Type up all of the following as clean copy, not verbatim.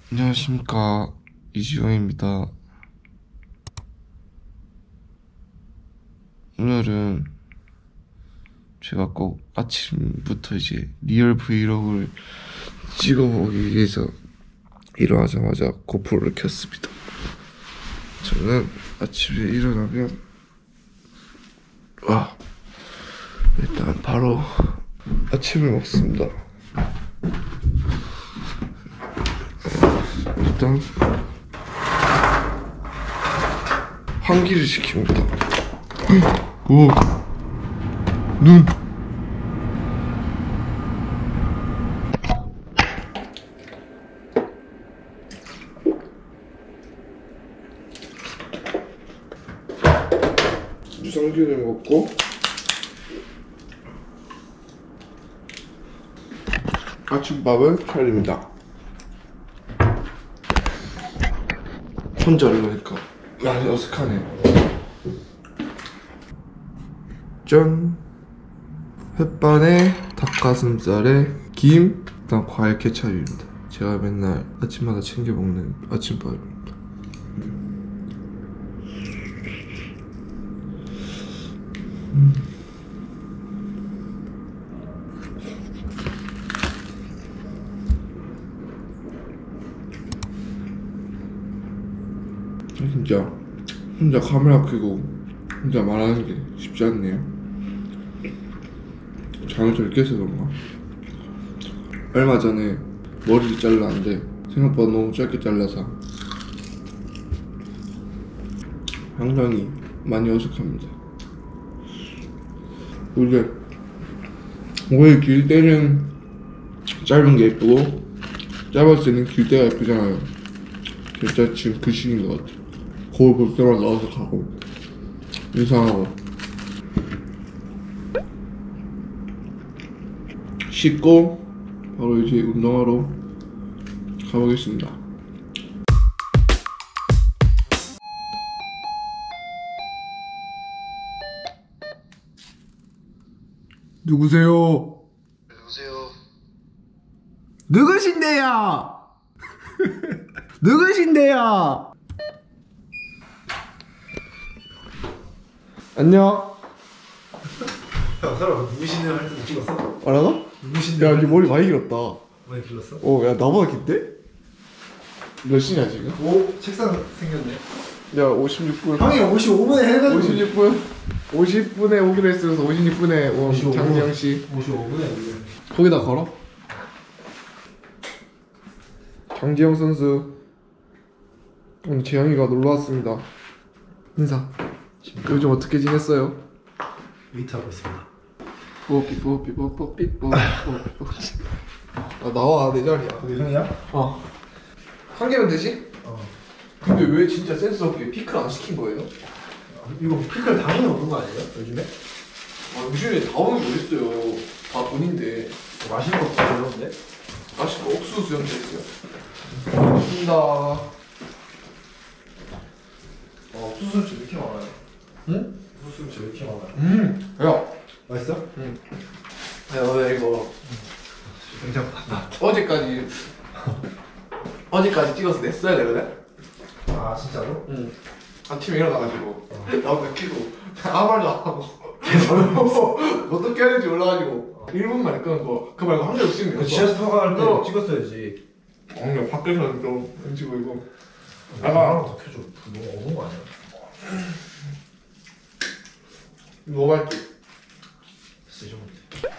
안녕하십니까, 이지영입니다. 오늘은 제가 꼭 아침부터 이제 리얼 브이로그를 찍어보기 위해서 일어나자마자 고프로를 켰습니다. 저는 아침에 일어나면 일단 바로 아침을 먹습니다. 일단 환기를 시킵니다. 오, 눈. 유산균을 먹고 아침밥을 차립니다. 혼자 이러니까 많이 어색하네. 짠! 햇반에 닭가슴살에 김, 그다음 과일 케찹입니다. 제가 맨날 아침마다 챙겨 먹는 아침밥입니다. 진짜 혼자 카메라 켜고 혼자 말하는 게 쉽지 않네요. 잠을 잘 깨서 그런가? 얼마 전에 머리를 잘랐는데 생각보다 너무 짧게 잘라서 굉장히 많이 어색합니다. 원래 길 때는 짧은 게 예쁘고 짧았을 때는 길 때가 예쁘잖아요. 진짜 지금 그 시기인 것 같아요. 거울 볼 때마다 어색하고 이상하고. 씻고 바로 이제 운동하러 가보겠습니다. 누구세요? 여보세요. 누구신데요? 누구신데요? 안녕. 야, 사람 누구신데 할 때 찍었어? 뭐라고? 누구신데? 야, 니 머리 많이 길었다. 많이 길렀어? 야, 나보다 긴데? 몇 시냐 지금? 오, 책상 생겼네. 야, 56분. 형이 55분에 해가지고. 56분? 50분에 오기로 했으면서 56분에 온 55분. 장지영씨 55분에. 거기다 걸어. 장지영 선수 오늘 재영이가 놀러왔습니다. 인사. 요즘 어떻게 지냈어요? 웨이트 하고 있습니다. 뽀삐뽀삐뽀삐뽀. 나와, 내 자리야. 거기 형이야? 한 개면 되지? 근데 왜 진짜 센스 없게 피클 안 시킨 거예요? 이거 피클 당연히 오는 거 아니에요? 요즘에? 요즘에 다 오는 거 있어요. 다 본인데. 맛있는 거 별론데? 맛있고 옥수수 수염도 있어요. 고맙습니다. 옥수수 왜 이렇게 많아요? 응? 옥수수 왜 이렇게 많아요? 야. 맛있어? 응. 야, 이거 굉장히 많다. 어제까지 찍어서 냈어야 되거든? 아, 진짜로? 응. 아침에 일어나가지고 나도 키고 아무 말도 안 하고 어떻게 해야 될지 몰라가지고 1분 만에 끊고 그 말고 한 개도 찍는 거 지하철 타고 갈 때 어. 찍었어야지. 그냥 밖에서는 좀 눈치 보이고. 하나만 더 켜줘. 너무 어두운 거 아니야? 뭐 갈지? 됐어, 이 정도 돼.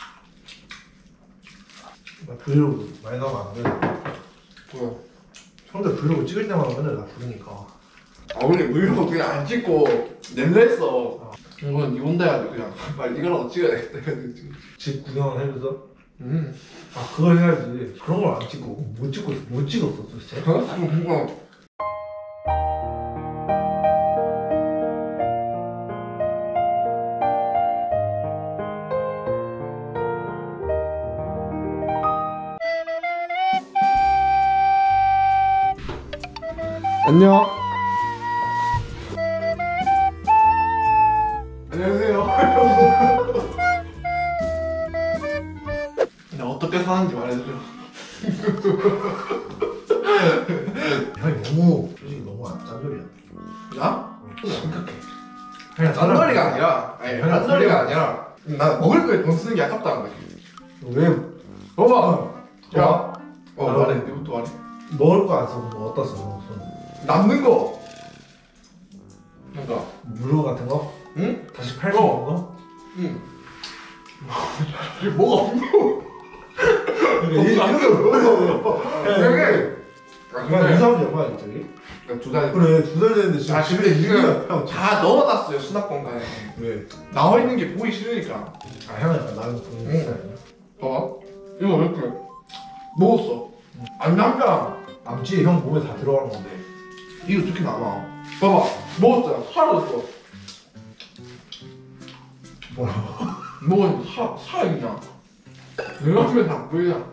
나 브이로그 많이 나오면 안 돼. 뭐야? 형들 브이로그 찍을 때마다 맨날 나 부르니까. 원래 브이로그 그냥 안 찍고 낼래 했어. 이건 니 혼자 해가지고 그냥 빨리 이거라도 찍어야 되겠다 해가지고 지금. 집 구경을 해줘서? 아, 그걸 해야지. 그런 걸 안 찍고 못 찍었어 도대체? 그거 안녕. 안녕하세요. 나 어떻게 사는지 말해줘. 너무 솔직히 너무 안 짠돌이야. 나? 심각해. 짠돌이가 아니라 아니 짠돌이가 아니라 나 먹을 거에 돈 쓰는 게 아깝다는 거지. 왜 봐봐. 야. 야. 말해. 니부터 말해. 먹을 거 안 써? 뭐 어디다 써? 남는 거. 그러니까. 물건 같은 거? 응? 다시 팔 수 있는 거? 응. 이게 뭐가 없노? 이런 거 되게. 그냥 이사한 지 얼마야 갑자기? 두 달. 그래 2달 됐는데 지금 아 근데 지금 형 다 넣어놨어요 수납 공간에. 왜? 나와 있는 게 보기 싫으니까. 아 형은 약간 나는 그런 응. 스타일이야. 봐봐. 이거 이렇게 먹었어. 안 남자. 남지 형 몸에 다 들어가는 건데. 이거 어떻게 남아? 봐봐. 먹었잖아. 사라졌어. 뭐라고? 먹었는데 살아있냐? 내가 하면 다 보이냐?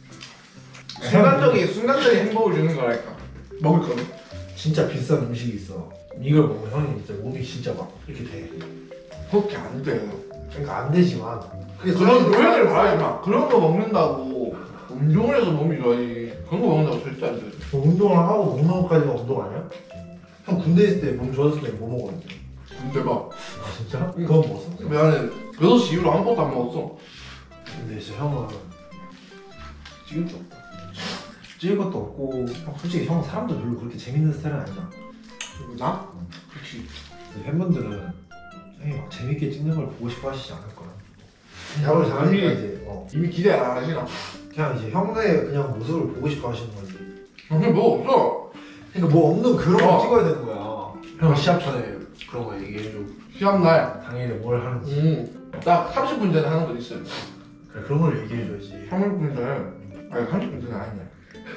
순간적인 행복을 주는 거라니까. 먹을 거는. 진짜 비싼 음식이 있어. 이걸 먹으면 형이 진짜 몸이 진짜 막 이렇게 돼. 그렇게 안 돼. 그러니까 안 되지만 그게 그런 요령을 봐야지 마. 그런 거 먹는다고 운동을 해서 몸이 좋아지. 그런 거 먹는다고 절대 안 돼. 운동을 하고 먹는 것까지가 운동 아니야? 형 군대 있을 때 몸 좋아졌을 때 뭐 먹었는데? 근데 막 아 진짜? 응. 그건 먹었어? 나는 6시 이후로 아무것도 안 먹었어. 근데 진짜 형은 지금 좀. 찔 것도 없고 형 솔직히 형 사람도 별로 그렇게 재밌는 스타일은 아니잖아. 나? 그렇지. 근데 팬분들은 형이 막 재밌게 찍는 걸 보고 싶어 하시지 않을 거야. 야구를 잘하니까 이제 이미 기대 안 하시나? 그냥 이제 형의 그냥 모습을 보고 싶어 하시는 거지. 뭐 없어. 그러니까 뭐 없는 그런 걸 어. 찍어야 되는 거야. 형 시합 전에 그런 거 얘기해줘. 시합날. 당일에 뭘 하는지. 딱 30분 전에 하는 거 있어요. 그래 그런 걸 얘기해줘야지. 30분 전에. 아니 30분 전에 아니네.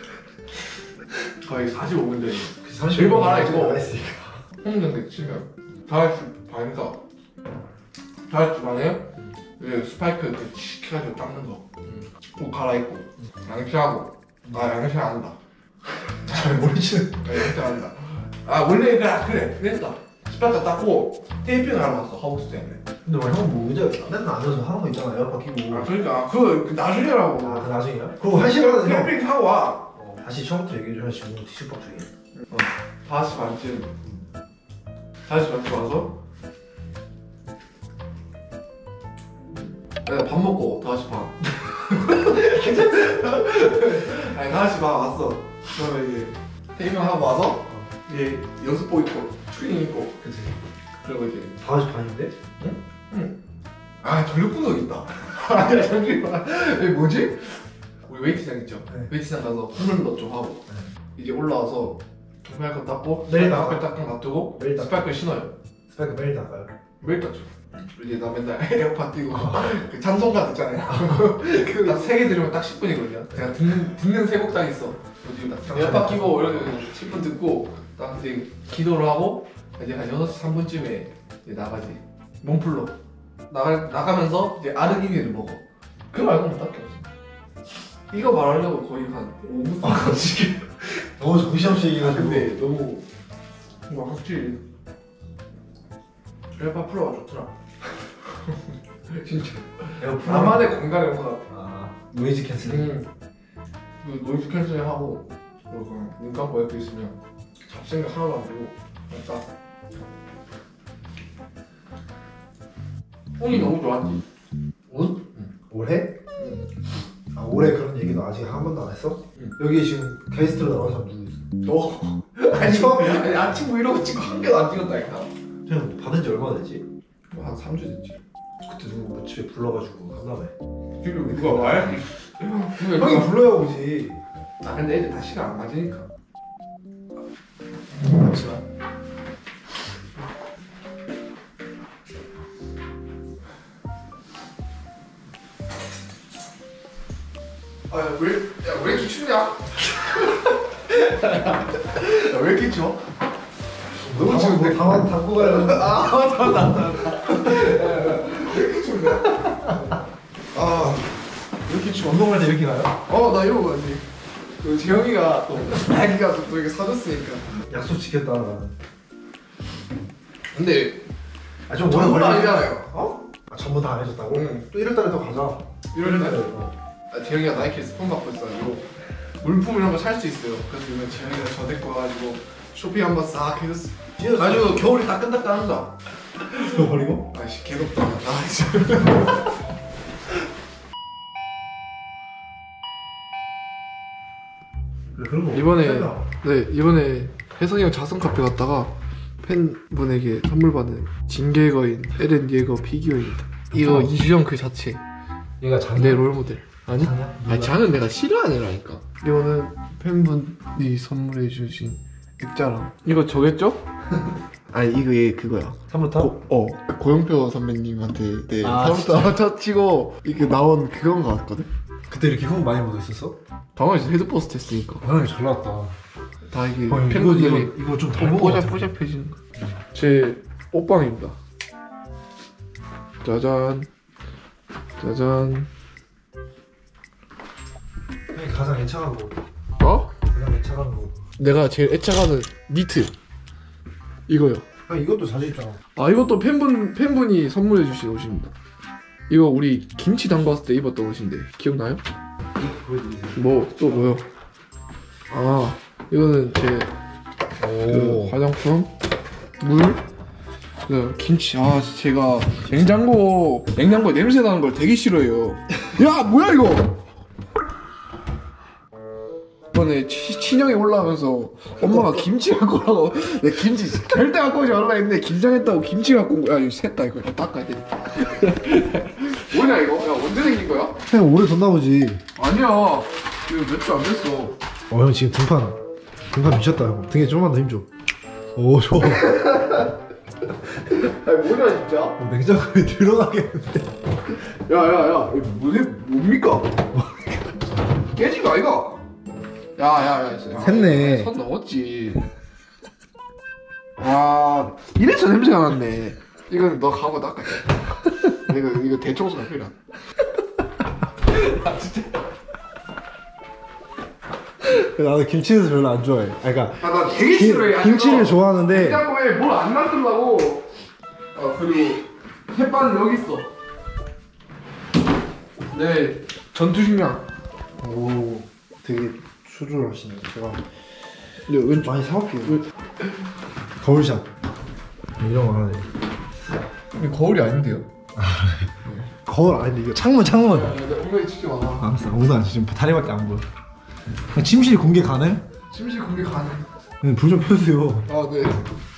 거의 45분 전에. 30분 하나 있고. 나가 있으니까. 홈경기 치면 5시 반인가 5시 반에 이제 스파이크 이렇게 칙 해가지고 닦는 거. 옷 갈아입고 양치하고. 양치 안 한다. 잘 모르지는. 양치 안 한다. 원래 그래 그랬다. 스파이크 닦고 테이핑을 하러 갔어 하우스 때문에. 근데 형뭐 의자 맨날 앉아서 하는 거 있잖아. 에어팟 끼고. 그러니까 그 나중에라고. 그 나중이야? 그거 한 시간은 형. 테이핑 하고 와. 다시 처음부터 얘기해줘. 지금 티슈박 중에. 5시 반쯤 5시 반쯤 와서 밥 먹고 5시 반 아니 5시 반 왔어. 그러면 이제 테이밍 하고 와서 이제 연습복 입고 추리닝 입고 그치. 그리고 이제 5시 반인데? 전력 구석 있다. 아니야 잠시만. 여기 뭐지? 우리 웨이트장 있죠? 네. 웨이트장 가서 홈런도 좀 하고 이제 올라와서 스파이크 닦고 매일 스파이크 딱 놔두고 매일 닦아. 스파이크 신어요. 스파이크 매일 나가요. 매일 닦죠. 이제 나 맨날 에어팟 끼고 그 찬송가 듣잖아요. 딱 3개 들으면 딱 10분이거든요. 제가 듣는 세 곡 딱 있어. 뭐지? 딱 에어팟 끼고 이렇게 10분 듣고 딱 이제 기도를 하고 이제 한 6시 3분쯤에 이제 나가지. 몸풀러 나가면서 이제 아르기닌을 먹어. 그거 말고는 딱히 없어. 이거 말하려고 거의 한 5분 동안씩. 너무 정신없이 얘기해가지고. 근데 너무 확실히 에어팟 프로가 좋더라. 진짜. 나만의 공간이 온것 같아. 아 노이즈 캔슬링. 그 노이즈 캔슬링 하고 그리고 눈 감고 옆에 있으면 잡생각 하나도 안 들고 딱. 운이 너무 좋았지. 운? 올해? 아 올해 그런 얘기도 아직 한 번도 안 했어? 응. 여기 지금 게스트로 나온 사람 누구 있어? 너 아니 처음이야? 아니 아침 뭐 이런 거 찍고 한 개도 안 찍었다니까. 형 받은 지 얼마나 됐지? 뭐 한 3주 됐지. 그때 누구 뭐 집에 불러가지고 한다며. 지금 누가 와야 돼? 형이 불러야 오지. 아 근데 애들 다 시간 안 맞으니까. 잠시만. 왜 이렇게 춥냐? 야, 왜 이렇게 추워? 너무 지금 뭐 담고 가야 되는데. 왜 이렇게 춥냐? 이렇게 추워. 운동할 때 이렇게 가요? 나 이러고 가지. 그 재영이가 또 자기가 또 이렇게 사줬으니까. 약속 지켰다 나는. 근데 좀 전부 오래 다 걸리네. 아니잖아요. 아 전부 다 안 해줬다고? 응. 또 1월달에 또 가자. 1월달에? 어. 재영이가 나이키 스폰 받고 있어가지고 물품 이런 거 살 수 있어요. 그래서 이거 재영이가 저 데리고 와가지고 쇼핑 한번 싹 해줬어. 아주 겨울이 따끈따끈한다. 버리고? 아이씨 개덥다. 아이씨. 이번에 혜성이 형 자선 카페 갔다가 팬분에게 선물 받은 진개거인 에렌 예거 피규어입니다. 이거 이주영 그 자체 얘가 내 롤모델. 아니? 장이야? 아니 장은 내가 싫어하는 애라니까. 이거는 팬분이 선물해 주신 액자랑 이거 저겠죠? 아니 이거 얘 그거야. 사무탑? 고영표 선배님한테 네 아, 사무탑 첫 치고 이게 나온 그건 거 같거든? 그때 이렇게 후보 많이 묻어 있었어? 당연히 헤드포스트 했으니까 형이 잘 나왔다. 다 이게 이거 팬분들이 이거 좀 닮은 거 같아. 뽀잡뽀잡해지는 거. 제 옷방입니다. 짜잔 짜잔. 형이 가장 애착한 거. 어? 가장 애착한 거. 내가 제일 애착하는 니트 이거요. 형 이것도 자주 입잖아. 아 이것도 팬분이 선물해 주신 옷입니다. 이거 우리 김치 담갔을 때 입었던 옷인데 기억나요? 뭐 또 뭐요? 아 이거는 제 그 화장품 물 그 김치. 아 제가 냉장고에 냄새 나는 걸 되게 싫어해요. 야 뭐야 이거? 이번에 친형이 올라오면서 엄마가 김치 갖고 오라고 내 김치 절대 갖고 오지 말라 했는데 김장했다고 김치 갖고 온 거야. 이거 샜다 이거 닦아야 돼. 뭐냐 이거? 야 언제 생긴 거야? 형 오래 뒀나 보지. 아니야 이거 몇 주 안 됐어. 형 지금 등판 미쳤다. 형 등에 좀만 더 힘줘. 오 좋아. 아니 뭐냐 진짜? 냉장고에 들어가겠는데. 야야야 이거 뭡니까? 깨진 거 아이가? 야야야 샜네. 선 넘었지. 아 이래서 냄새가 났네. 이거는 너 가고 닦아. 이거 대청소가 필요한. 아 진짜. 나는 김치는 별로 안 좋아해. 그러니까 나 되게 싫어해. 김치를 좋아하는데 냉장고에 뭘 안 놔두려고. 그리고 햇반은 여기 있어. 네 전투식량. 오 되게 수조하시네. 제가 네, 많이 사올게요. 거울샷 이런 거 하네. 이거 거울이 아닌데요? 거울 아닌데 이거 창문. 내 엉덩이 치지 마. 알았어. 엉덩이 지금 다리밖에 안 보여. 침실 공개 가능? 침실 공개 가능. 불 좀 펴주세요. 아 네.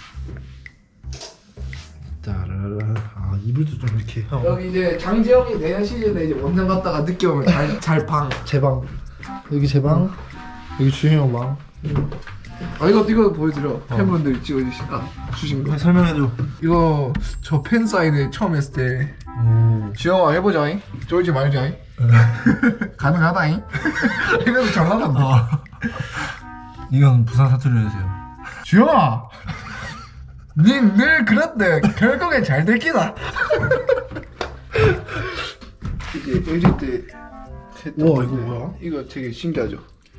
짜라라. 아 이불도 좀 이렇게. 형. 여기 이제 장지영이 내년 시즌에 이제 원정 갔다가 늦게 오면 잘 방. 제 방. 여기 제 방. 여기 주희 형 방. 아 이거 보여드려. 팬분들이 주신 거. 설명해줘. 이거 저 팬 사인회 처음 했을 때. 지영아 해보자잉. 쫄지 말자잉. 가능하다잉. 이래도 잘 나간다. 이건 부산 사투리로 해주세요. 지영아. 닌 늘 그랬대. 결국엔 잘 됐기다. 이제 LG 때. 우와 이거 뭐야? 이거 되게 신기하죠.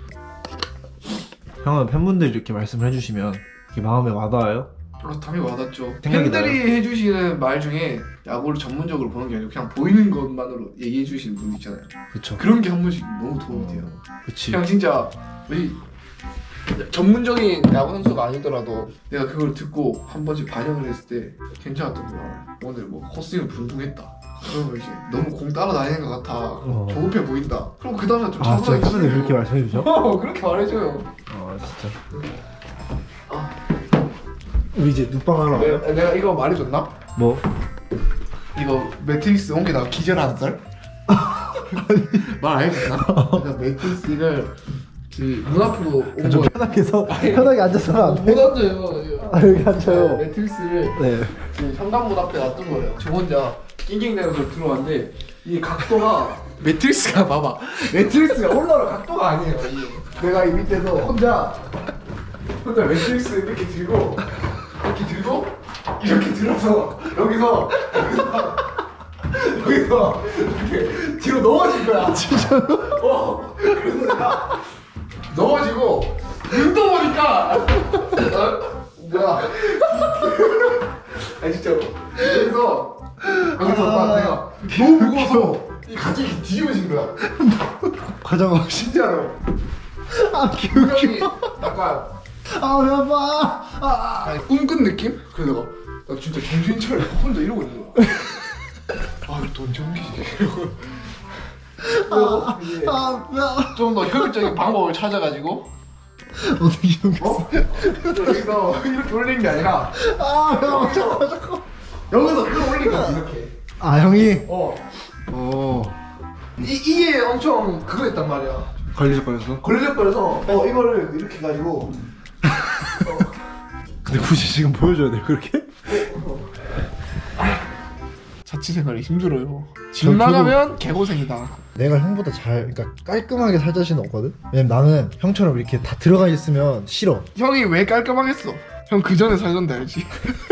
형은 팬분들이 이렇게 말씀을 해주시면 이게 마음에 와닿아요? 당연히 와닿죠. 생각이 팬들이 해주시는 말 중에 야구를 전문적으로 보는 게 아니고 그냥 보이는 것만으로 얘기해 주시는 분 있잖아요. 그쵸. 그런 게 한 번씩 너무 도움이 돼요. 그치. 그냥 진짜 우리 전문적인 야구 선수가 아니더라도 내가 그걸 듣고 한 번씩 반영을 했을 때 괜찮았던 거야. 오늘 뭐 헛스윙 붕붕했다. 그러면 이제 너무 공 따라다니는 것 같아. 조급해 보인다. 그럼 그 다음에 좀 진짜 차분하게 팬분들 그렇게 말씀해주죠? 그렇게 말해줘요. 진짜. 우리 이제 눕방 하러 와요? 내가 이거 말해줬나? 뭐? 이거 매트릭스 온 게 나 기절하는 살? 말 안 해줬나? 그러니까 매트릭스를 문 앞으로 온 좀 거. 편하게 앉아서 안 돼? 못 앉아요. 여기 앉아요. 매트릭스를 네. 현관문 앞에 놔둔 거예요. 저 혼자 낑낑대면서 들어왔는데 이 각도가 매트릭스가 봐봐. 매트릭스가 올라올 각도가 아니에요. 이게. 내가 이 밑에서 혼자 매트릭스 이렇게 들고 이렇게 들어서 여기서 이렇게 뒤로 넘어진 거야. 진짜로? 그래서 내가 넘어지고 눈 떠보니까 뭐야? 아니 진짜로 여기서 내가 너무 무거워서 이 같이 뒤집어진 거야. 과장 없이. 진짜로. 형이 약간 아 배 아파. 아니 꿈꾼 느낌? 그래서 나 진짜 정신 차려 혼자 이러고 있는 거야. 아 이거 돈 정기지 이러고. 좀더 효율적인 방법을 찾아가지고 어떻게 여기서? 여기서 이렇게 올리는 게 아니라 배 아파 자꾸. 여기서 이렇게 올린 거야 이렇게. 아 형이? 이게 엄청 그거였단 말이야. 걸려서? 걸려버려서 이거를 이렇게 해가지고 근데 굳이 지금 보여줘야 돼 그렇게? 자취생활이 힘들어요. 집 나가면 개고생이다. 내가 형보다 그러니까 깔끔하게 살 자신은 없거든? 왜냐면 나는 형처럼 이렇게 다 들어가 있으면 싫어. 형이 왜 깔끔하겠어? 형 그 전에 살던데 알지?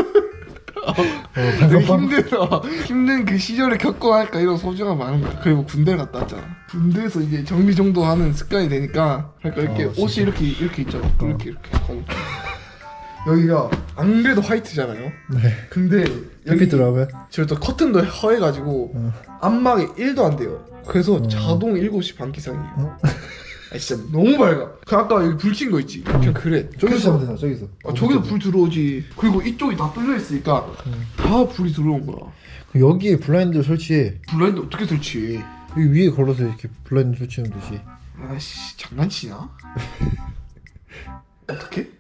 되게 힘든 그 시절을 겪고 하니까 이런 소중함 많은 거야. 그리고 군대를 갔다 왔잖아. 군대에서 이제 정리정돈하는 습관이 되니까 그러니까 이렇게 옷이 이렇게 있잖아. 이렇게 여기가 안 그래도 화이트잖아요. 네. 근데 여기 들어가면 저또 커튼도 허해가지고 안막이 1도 안 돼요. 그래서 자동 7시 반 기상이에요. 아 진짜 너무 밝아. 그 아까 여기 불 킨 거 있지? 그냥 그래. 저기서 하면 되나 저기서? 저기서 불 들어오지. 그리고 이쪽이 다 뚫려 있으니까 다 불이 들어온 거야. 여기에 블라인드 설치해. 블라인드 어떻게 설치해? 여기 위에 걸어서 이렇게 블라인드 설치하면 되지. 아씨 장난치나? 어떻게?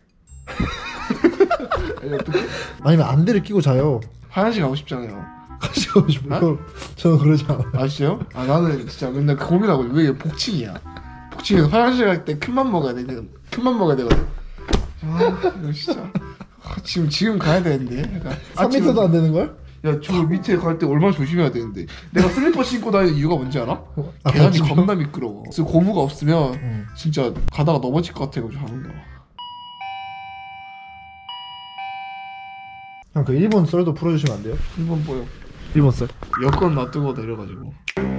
아니 어떻게? 아니면 안대를 끼고 자요. 화장실 가고 싶잖아요. 가시고 싶어요. 저는 그러지 않아요. 아시죠? 아 나는 진짜 맨날 고민하고 왜 이게 복층이야? 복층에서 화장실 갈 때 큰맘 먹어야 돼. 큰맘 먹어야 되거든. 아 이거 진짜 지금 가야 되는데. 약간 3m도 안 되는 걸? 야 저 밑에 갈 때 얼마나 조심해야 되는데. 내가 슬리퍼 신고 다니는 이유가 뭔지 알아? 계단이 겁나 미끄러워. 그래서 고무가 없으면 진짜 가다가 넘어질 것 같아가지고 하는 거야. 형 그 일본 썰도 풀어주시면 안 돼요? 이건 뭐요? 일본 썰. 여권 놔두고 내려가지고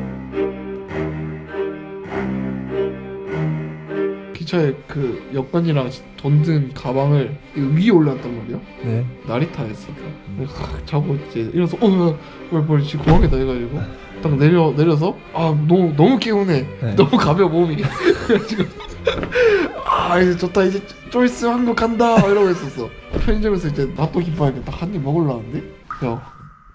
기차에 그 여권이랑 돈 든 가방을 위에 올라왔단 말이야. 네. 나리타였으니까 자고 이제 일어나서 뭘 지금 공항에다 해가지고 딱 내려서 너무 개운해. 네. 너무 가벼워 몸이. 그래가지고 이제 좋다 이제 좀 있으면 한국 간다 이러고 있었어. 편의점에서 이제 나또 김밥에 딱 한 입 먹으려는데 야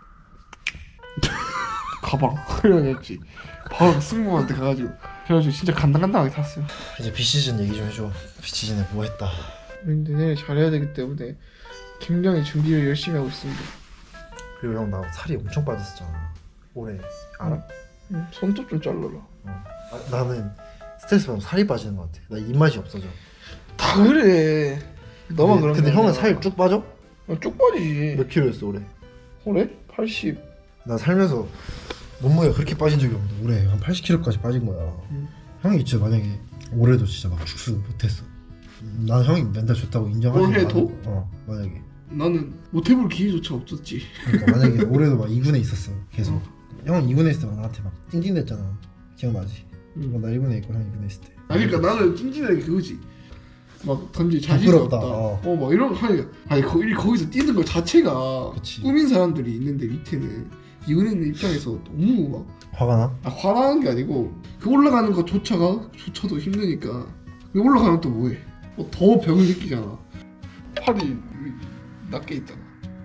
가방 그래야겠지. 바로 승무원한테 가가지고 그래가지고 진짜 간당간당하게 탔어요. 이제 비시즌 얘기 좀 해줘. 비시즌에 뭐 했다. 근데 내일 잘해야 되기 때문에 굉장히 준비를 열심히 하고 있습니다. 그리고 형 나 살이 엄청 빠졌었잖아 올해. 알아? 손톱 좀 잘라라. 나는 스트레스 받으면 살이 빠지는 것 같아. 나 입맛이 없어져. 다 그래. 너만 그런 근데 게 형은 아니라. 살 쭉 빠져? 쭉 빠지지. 몇 킬로였어 올해? 올해? 80. 나 살면서 몸무게가 그렇게 빠진 적이 없는데 올해 한 80kg까지 빠진 거야. 형이 진짜 만약에 올해도 진짜 막 축구 못했어. 난 형이 멘탈 좋다고 인정하지. 올해도? 만약에. 나는 못해볼 기회조차 없었지. 그러니까 만약에 올해도 막 2군에 있었어 계속. 형은 2군에 있을 때 나한테 막 찡찡댔잖아. 기억나지? 나 1군에 있고 형 2군에 있을 때. 그러니까 나는 찡찡하게 그거지. 막 던질 자신이 부끄럽다. 없다. 막 이런 거 하니까 거기서 뛰는 것 자체가 그치. 꾸민 사람들이 있는데 밑에는 이은혜 입장에서 너무 막 화가 나? 화나는 게 아니고 그 올라가는 것조차도 힘드니까 올라가면 또 뭐해? 더 벽을 느끼잖아. 팔이 낮게 있잖아.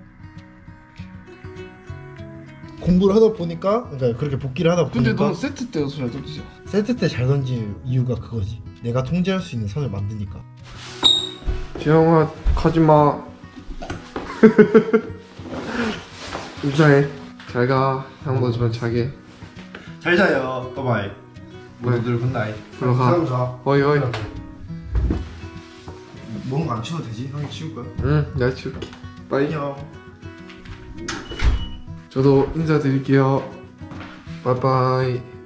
공부를 하다 보니까 그러니까 그렇게 복귀를 하다 보니까. 근데 넌 세트 때도 잘 던지잖아. 세트 때 잘 던진 이유가 그거지. 내가 통제할 수 있는 선을 만드니까. 지영아 가지마. 인사해. 잘가. 형도 좀 자게. 잘 자요. 바이바이. 모두들 굿나잇. 들어가. 자. 어이. 뭔가 안 치워도 되지? 형이 치울 거야? 응, 내가 치울게. 빠이. 안녕. 저도 인사드릴게요. 바이바이.